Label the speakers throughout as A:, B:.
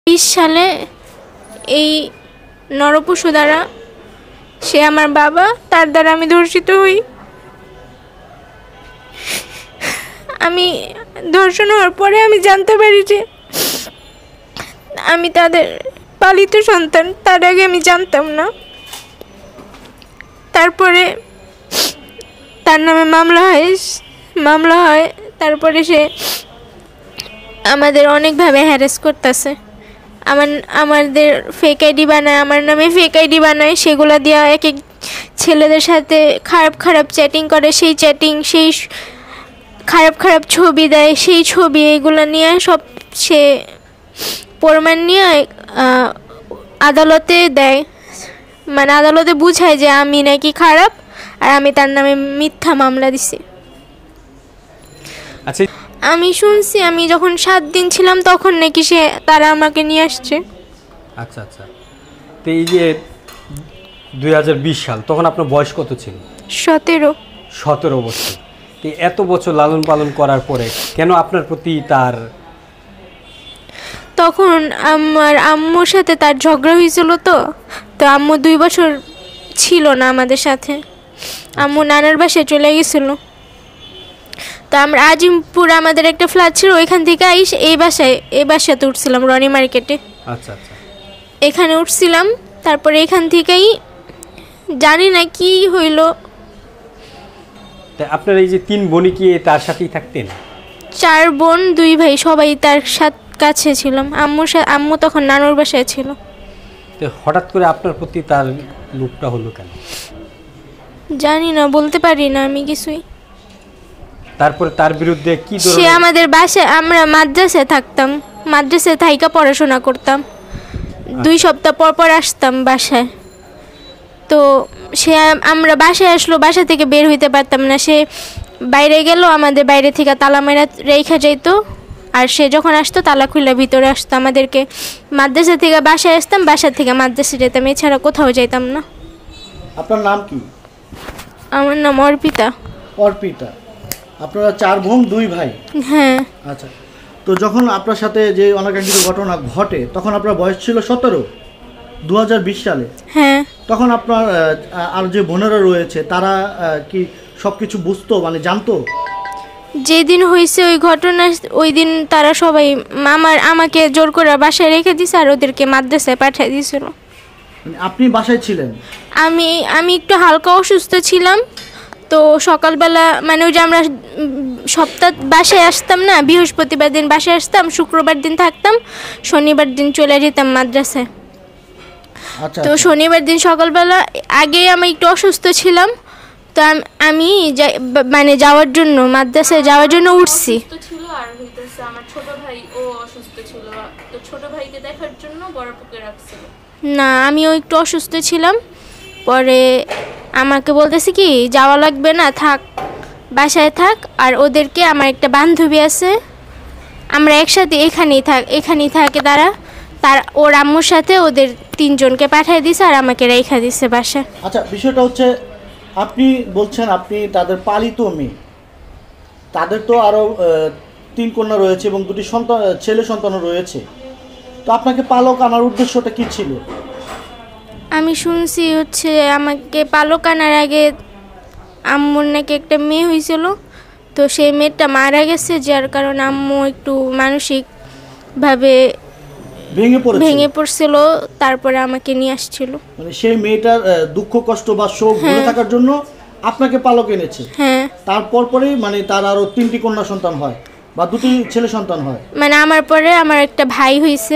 A: 20 সালে এই নরপশু দ্বারা সে আমার বাবা, তার দ্বারা আমি ধর্ষিত হই। আমি ধর্ষণ হওয়ার পরে আমি জানতে পারি যে আমি তাদের পালিত সন্তান। তার আগে আমি জানতাম না। তারপরে তার নামে মামলা হয়। তারপরে সে আমাদের অনেকভাবে হ্যারাস করতেছে। আমাদের ফেক আইডি বানায়, আমার নামে ফেক আইডি বানায়, সেগুলো দিয়ে এক এক ছেলেদের সাথে খারাপ চ্যাটিং করে। সেই চ্যাটিং, সেই খারাপ ছবি দেয়, সেই ছবি এগুলো নিয়ে সব সে প্রমাণ নিয়ে আদালতে দেয়। মানে আদালতে বুঝায় যে আমি নাকি খারাপ আর আমি তার নামে মিথ্যা মামলা দিছি।
B: আচ্ছা,
A: আমি শুনছি আমি যখন 7 দিন ছিলাম তখন নাকি তারা আমাকে নিয়ে আসছে।
B: আচ্ছা আচ্ছা। তো এই যে 2020 সাল, তখন আপনার বয়স কত ছিল?
A: 17
B: বছর। তো এত বছর লালন পালন করার পরে কেন আপনার প্রতি তার?
A: তখন আমার আম্মুর সাথে তার ঝগড়া হয়েছিল। তো আম্মু 2 বছর ছিল না আমাদের সাথে। আম্মু নানার বাসায় চলে গেছিল। তো আমরা আজিমপুর আমাদের একটা ফ্ল্যাট ছিল, ওইখান থেকে এই বাসাতে উঠছিলাম রনি মার্কেটে।
B: আচ্ছা আচ্ছা।
A: এখানে উঠছিলাম। তারপরে এখান থেকেই জানি না কি হইল।
B: তা আপনার এই যে 3 বোনই কি তার সাথেই থাকতেন?
A: 4 বোন 2 ভাই, সবাই তার কাছে ছিলাম। আম্মু তখন নানুর বাসায় ছিল।
B: তো হঠাৎ করে আপনার প্রতি তার লোভটা হলো কেন?
A: জানি না, বলতে পারি না আমি কিছুই।
B: তারপরে তার বিরুদ্ধে কি ধরনের?
A: সে আমাদের বাসায়, আমরা মাদ্রাসায় থাকতাম, মাদ্রাসায় থাইকা পড়াশোনা করতাম। 2 সপ্তাহ পর আসতাম বাসায়। তো আমরা বাসায় আসলো, বাসা থেকে বের হইতে পারতাম না। সে বাইরে গেল, আমাদের বাইরে থেকে তালা মেরা রেখা যাইতো। আর সে যখন আসতো তালা খুলে ভিতরে আসতো। আমাদেরকে মাদ্রাসা থেকে বাসায় আসতাম, বাসা থেকে মাদ্রাসা যেতাম, এছাড়া কোথাও যাইতাম না।
C: আপনার নাম কি?
A: আমার নাম অর্পিতা।
C: আপনারা 4 বোন 2 ভাই?
A: হ্যাঁ।
C: আচ্ছা, তো যখন আপনার সাথে যে অনাকাঙ্ক্ষিত ঘটনা ঘটে তখন আপনার বয়স ছিল 17, 2020 সালে।
A: হ্যাঁ।
C: তখন আপনার আর যে বোনেরা রয়েছে তারা কি সব কিছু বুঝতো, মানে জানতো?
A: যেদিন হয়েছে ওই ঘটনা, ওই দিন তারা সবাই আমাকে জোর করে বাসায় রেখে দিছে আর ওদেরকে মাদ্রাসায় পাঠিয়ে দিয়েছিল।
C: আপনি বাসায় ছিলেন?
A: আমি একটু হালকা অসুস্থ ছিলাম। তো সকালবেলা, মানে ওই যে আমরা সপ্তাহ বাসায় আসতাম না, বৃহস্পতিবার দিন বাসায় আসতাম, শুক্রবার দিন থাকতাম, শনিবার দিন চলে যেতাম মাদ্রাসায়। তো শনিবার দিন সকালবেলা আগেই আমি একটু অসুস্থ ছিলাম। তো আমি মানে মাদ্রাসায় যাওয়ার জন্য উঠছি।
D: আর হইতেছে আমার ছোট ভাই ও অসুস্থ ছিল, তো ছোট ভাইকে দেখার জন্য বড় পুকে রাখছিল।
A: না, আমিও একটু অসুস্থ ছিলাম। পরে আমাকে বলতেছে কি যাওয়া লাগবে না, থাক, বাসায় থাক। আর ওদেরকে, আমার একটা বান্ধবী আছে, আমরা একসাথে এখানেই থাকে তার ওর আম্মুর সাথে ওদের 3 জনকে পাঠিয়ে দিছে আর আমাকে রেখা দিছে বাসায়।
C: আচ্ছা, বিষয়টা হচ্ছে আপনি বলছেন আপনি তাদের পালিত মেয়ে, তাদের তো আরও 3 কন্যা রয়েছে এবং 2টি ছেলে সন্তানও রয়েছে। তো আপনাকে পালক আনার উদ্দেশ্যটা কি ছিল?
A: আমি শুনছি হচ্ছে আমাকে পালক আনার আগে আম্মুর নাকি একটা মেয়ে হয়েছিল। তো সেই মেয়েটা মারা গেছে, যার কারণে আম্মু একটু মানসিকভাবে ভেঙে পড়ছিল। তারপরে আমাকে নিয়ে আসছিল।
C: মানে সেই মেয়েটার দুঃখ কষ্ট বা শোক ভুলে থাকার জন্য আপনাকে পালক এনেছে।
A: হ্যাঁ।
C: তারপর পরেই মানে তার আরো 3টি কন্যা সন্তান হয় বা 2টি ছেলে সন্তান হয়।
A: মানে আমার পরে আমার একটা ভাই হয়েছে,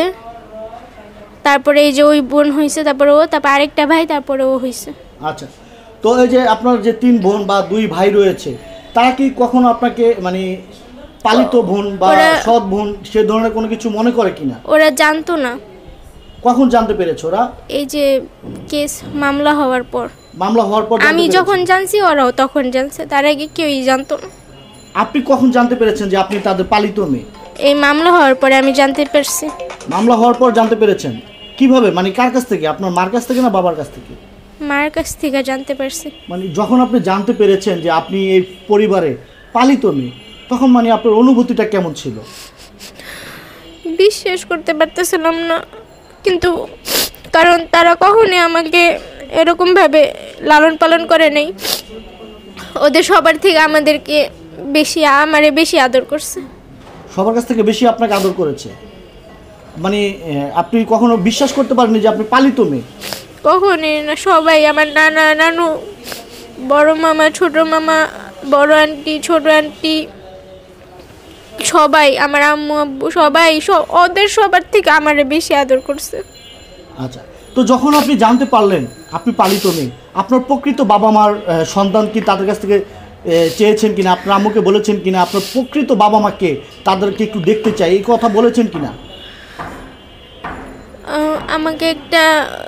A: তারপরে এই যে ওই বোন হয়েছে, তারপরে আরেকটা ভাই, তারপরে ও হয়েছে।
C: আচ্ছা, তো এই যে আপনার যে 3 বোন বা 2 ভাই রয়েছে, তারা কি কখনো আপনাকে মানে পালিত বোন বা সৎ বোন সে ধরনের কোনো কিছু মনে করে কিনা?
A: ওরা জানতো না।
C: কখন জানতে পেরেছে ওরা?
A: এই যে কেস মামলা হওয়ার পর
C: আমি
A: যখন জানছি, ওরাও তখন জানছে, তার আগে কেউই জানতো না।
C: আপনি কখন জানতে পেরেছেন যে আপনি তাদের পালিত মেয়ে?
A: এই মামলা হওয়ার পরে আমি জানতে পারছি।
C: মামলা হওয়ার পর জানতে পেরেছেন? কিভাবে, মানে কার কাছ থেকে? আপনার মার কাছ থেকে না বাবার কাছ থেকে?
A: মার কাছ থেকে জানতে পারছি।
C: মানে যখন আপনি জানতে পেরেছেন যে আপনি এই পরিবারে পালিত মেয়ে, তখন মানে আপনার অনুভূতিটা কেমন ছিল?
A: বিশ্বাস করতে পারতেছিলাম না, কিন্তু কারণ তারা কখনোই আমাকে এরকমভাবে লালন পালন করে নাই। ওদের সবার থেকে আমারে বেশি আদর করছে।
C: সবার কাছ থেকে বেশি আপনাকে আদর করেছে, মানে আপনি কখনো বিশ্বাস করতে পারেননি যে আপনি পালিত মেয়ে?
A: কখনই না। সবাই, আমার নানা নানু, বড় মামা, ছোট মামা, বড় আন্টি, ছোট আন্টি, সবাই, আমার আম্মু আব্বু, সবাই ওদের সবার থেকে আমারে বেশি আদর করছে।
C: আচ্ছা, তো যখন আপনি জানতে পারলেন আপনি পালিত মেয়ে, আপনার প্রকৃত বাবা মার সন্তান কি তাদের কাছ থেকে চেয়েছেন কিনা, আপনার আম্মুকে বলেছেন কিনা আপনার প্রকৃত বাবা মাকে তাদেরকে একটু দেখতে চাই, এই কথা বলেছেন কিনা?
A: আমাকে একটা,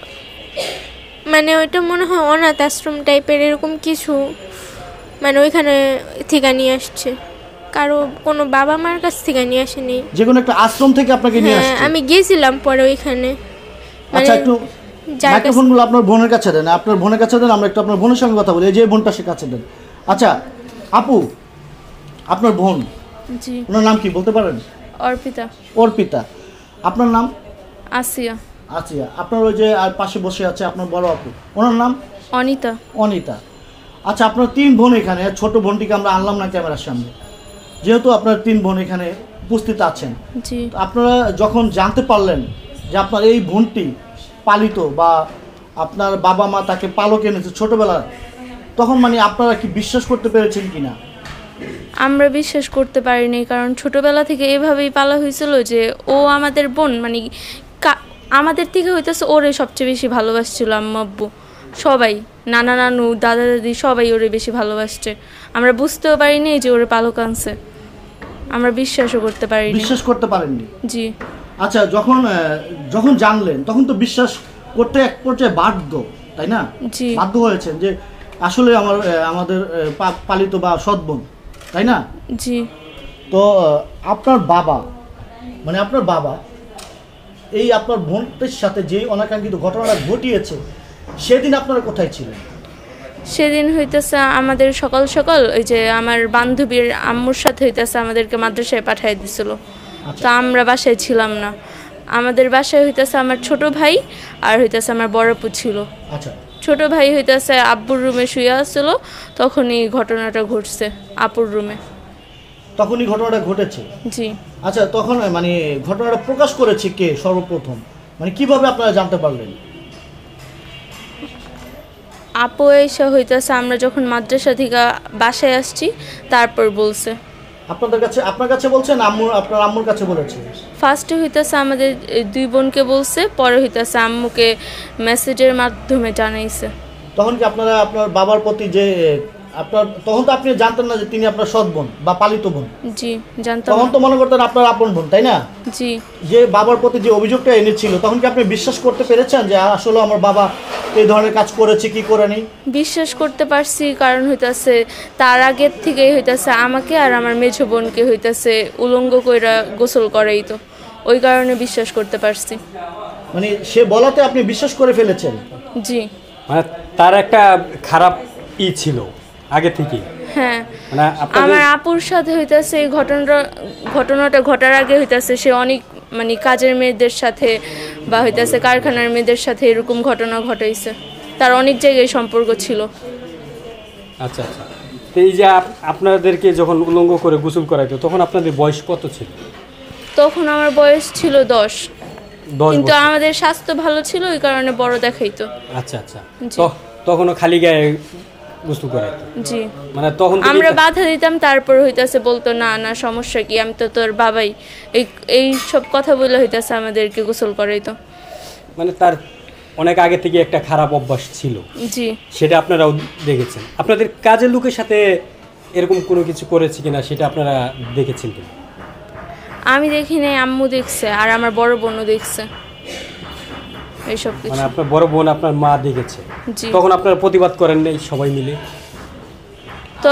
A: মানে ওইটা মনে হয় অনাথ আশ্রম টাইপের এরকম কিছু, মানে ওইখানে থেকে নিয়ে আসছে, কোনো বাবা মার কাছ থেকে নিয়ে আসেনি,
C: যে কোনো একটা আশ্রম থেকে আপনাকে নিয়ে আসছে।
A: আমি গেছিলাম পরে ওইখানে।
C: আচ্ছা, একটু মাইক্রোফোনগুলো আপনার বোনের কাছে দেন, আপনার বোনের কাছে দেন, আমরা একটু আপনার বোনের সঙ্গে কথা বলি, এই যে বোনটা সে কাছে দেন। আচ্ছা আপু, আপনার বোন,
D: জি।
C: ওনার নাম কি বলতে পারেন?
D: অর্পিতা।
C: অর্পিতা। আপনার নাম?
D: আসিয়া।
C: আচ্ছা, আপনার ওই যে আর পাশে বসে আছে আপনার বড় আপু, ওনার নাম?
D: অনিতা।
C: অনিতা। আচ্ছা, আপনার 3 বোন এখানে, ছোট বোনটিকে আমরা আনলাম না ক্যামেরার সামনে, যেহেতু আপনার 3 বোন এখানে উপস্থিত আছেন,
D: জি।
C: তো আপনারা যখন জানতে পারলেন যে আপনার এই বোনটি পালিত বা আপনার বাবা মা তাকে পালক এনেছে ছোটবেলায়, তখন মানে আপনারা কি বিশ্বাস করতে পেরেছেন কিনা?
D: আমরা বিশ্বাস করতে পারিনি, কারণ ছোটবেলা থেকে এভাবেই পালা হয়েছিল যে ও আমাদের বোন, মানে আমাদের থেকে হইতেছে ওরে সবচেয়ে বেশি ভালোবাসছিল আম্মু আব্বু, সবাই, নানা নানু, দাদা দাদি, সবাই ওরে বেশি ভালোবাসছে। আমরা বুঝতেও পারিনি যে ওরে পালক আনছে, আমরা বিশ্বাসও করতে পারিনি।
C: বিশ্বাস করতে পারেননি?
D: জি।
C: আচ্ছা, যখন জানলেন তখন তো বিশ্বাস করতে এক পর্যায়ে বাধ্য, তাই না?
D: জি।
C: বাধ্য হয়েছেন যে আসলে আমাদের পালিত বা সৎ বোন, তাই না?
D: জি।
C: তো আপনার বাবা, মানে আপনার বাবা এই আপনার বোনটির সাথে যে অনাকাঙ্ক্ষিত ঘটনাটা ঘটিয়েছে, সেদিন আপনারা কোথায় ছিলেন?
D: সেদিন হইতেছে আমাদের সকাল সকাল ওই যে আমার বান্ধবীর আম্মুর সাথে হইতেছে আমাদেরকে মাদ্রাসায় পাঠিয়ে দিছিল। তো আমরা বাসায় ছিলাম না, আমাদের বাসায় হইতেছে আমার ছোট ভাই আর হইতেছে আমার বড় আপু ছিল।
C: আচ্ছা,
D: ছোট ভাই হইতেছে আব্বুর রুমে শুয়ে আসছিল, তখনই ঘটনাটা ঘটছে আপুর রুমে।
C: তখনই ঘটনাটা ঘটেছে?
D: জি।
C: আচ্ছা, তখন মানে ঘটনাটা প্রকাশ করেছে কে সর্বপ্রথম, মানে কিভাবে আপনারা জানতে পারলেন?
D: আপু এসে হইতেছে আমরা যখন মাদ্রাসা থেকে বাসায় আসছি তারপর বলছে।
C: আপনার কাছে বলছেন, আপনার আম্মুর কাছে বলেছে?
D: ফার্স্টে হইতেছে আমাদের 2 বোনকে বলছে, পরে হইতেছে আম্মুকে মেসেজের মাধ্যমে জানাইছে।
C: তখন কি আপনারা আপনার বাবার প্রতি যে তখন তো আপনি জানতেন না যে তিনি আপনার সৎ বোন বা পালিত বোন?
D: জি, জানতাম।
C: তখন তো মনে করতেন আপনার আপন বোন, তাই না?
D: জি।
C: যে বাবার প্রতি যে অভিযোগটা এনেছিল, তখন কি আপনি বিশ্বাস করতে পেরেছেন যে আসলে আমার বাবা এই ধরনের কাজ করেছে কি করেনি?
D: বিশ্বাস করতে পারছি, কারণ হইতাছে তার আগের থেকেই হইতাছে আমাকে আর আমার মেঝো বোনকে হইতাছে উলঙ্গ কইরা গোসল করাই, তো ওই কারণে বিশ্বাস করতে পারছি।
C: মানে সে বলাতে আপনি বিশ্বাস করে ফেলেছেন?
D: জি।
B: মানে তার একটা খারাপ ছিল আগে থেকে?
D: হ্যাঁ,
B: মানে
D: আমার আপুর সাথে হইতাছে এই ঘটনাটা ঘটার আগে হইতাছে সে অনেক, মানে কাজের মেয়েদের সাথে বা হইতাছে কারখানার মেয়েদের সাথে এরকম ঘটনা ঘটাইছে, তার অনেক জায়গায় সম্পর্ক ছিল।
B: আচ্ছা আচ্ছা, তো এই যে আপনাদেরকে যখন উলঙ্গ করে গোসল করাইতো তখন আপনাদের বয়স কত ছিল?
D: তখন আমার বয়স ছিল 10,
B: 10
D: কিন্তু
B: বছর।
D: আমাদের স্বাস্থ্য ভালো ছিল ওই কারণে বড় দেখাইতো।
B: আচ্ছা আচ্ছা,
D: জি।
B: তখনও খালি গায়ে গোসল করাইতো?
D: জি।
B: মানে তখন
D: আমরা বাধা দিতাম, তারপর হইতাছে বলতো না না সমস্যা কি, আমি তো তোর বাবাই, এই সব কথা বলে হইতাছে আমাদেরকে গোসল করাইতো।
B: মানে তার অনেক আগে থেকে একটা খারাপ অভ্যাস ছিল।
D: জি।
B: সেটা আপনারাও দেখেছেন? আপনাদের কাজের লোকের সাথে এরকম কোনো কিছু করেছে কিনা সেটা আপনারা দেখেছেন কিনা?
D: আমি দেখি নাই, আম্মু দেখছে আর আমার বড় বোনও দেখছে এইসব কিছু।
B: মানে আপনার বড় বোন আপনার মা দেখেছে?
D: জি।
B: তখন আপনারা প্রতিবাদ করেন নাই সবাই মিলে?
D: তো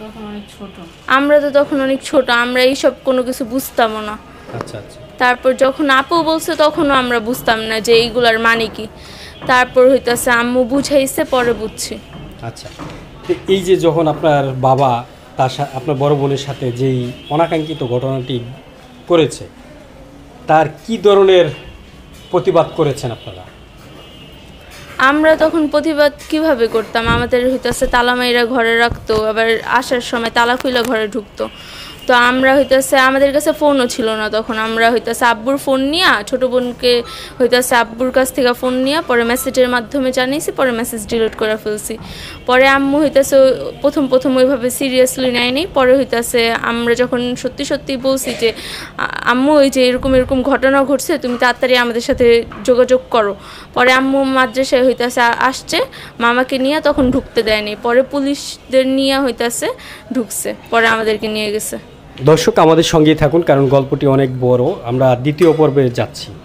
D: আমরা তো তখন অনেক ছোট, আমরা এইসব কোনো কিছু বুঝতামও না।
B: আচ্ছা আচ্ছা।
D: তারপর যখন আপু বলছে তখনও আমরা বুঝতাম না যে এইগুলার মানে কি, তারপর হইতাছে আম্মু বুঝাইছে, পরে বুঝছি।
B: আচ্ছা, তো এই যে যখন আপনার বাবা আপনার বড় বোনের সাথে যেই অনাকাঙ্ক্ষিত ঘটনাটি করেছে, তার কি ধরনের প্রতিবাদ করেছেন আপনারা?
D: আমরা তখন প্রতিবাদ কিভাবে করতাম, আমাদের হইতেছে তালা মাইরা ঘরে রাখতো, আবার আসার সময় তালা খুইলা ঘরে ঢুকতো। তো আমরা হইতেছে, আমাদের কাছে ফোনও ছিল না তখন, আমরা হইতেছে আব্বুর ফোন নিয়ে, ছোটো বোনকে হইতেছে আব্বুর কাছ থেকে ফোন নিয়ে পরে মেসেজের মাধ্যমে জানিয়েছি, পরে মেসেজ ডিলিট করে ফেলছি। পরে আম্মু হইতেছে প্রথম ওইভাবে সিরিয়াসলি নেয়নি। পরে হইতেছে আমরা যখন সত্যি সত্যি বলছি যে আম্মু ওই যে এরকম ঘটনা ঘটছে, তুমি তাড়াতাড়ি আমাদের সাথে যোগাযোগ করো। পরে আম্মু মাদ্রাসায় হইতেছে আসছে, মামাকে নিয়ে তখন ঢুকতে দেয়নি, পরে পুলিশদের নিয়ে হইতেছে ঢুকছে, পরে আমাদেরকে নিয়ে গেছে।
B: দর্শক আমাদের সঙ্গেই থাকুন, কারণ গল্পটি অনেক বড়। আমরা দ্বিতীয় পর্বে যাচ্ছি।